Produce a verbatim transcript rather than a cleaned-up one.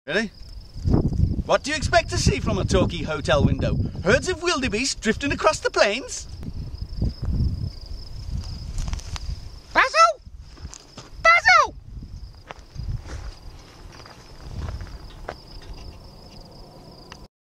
Really? What do you expect to see from a Torquay hotel window? Herds of wildebeest drifting across the plains?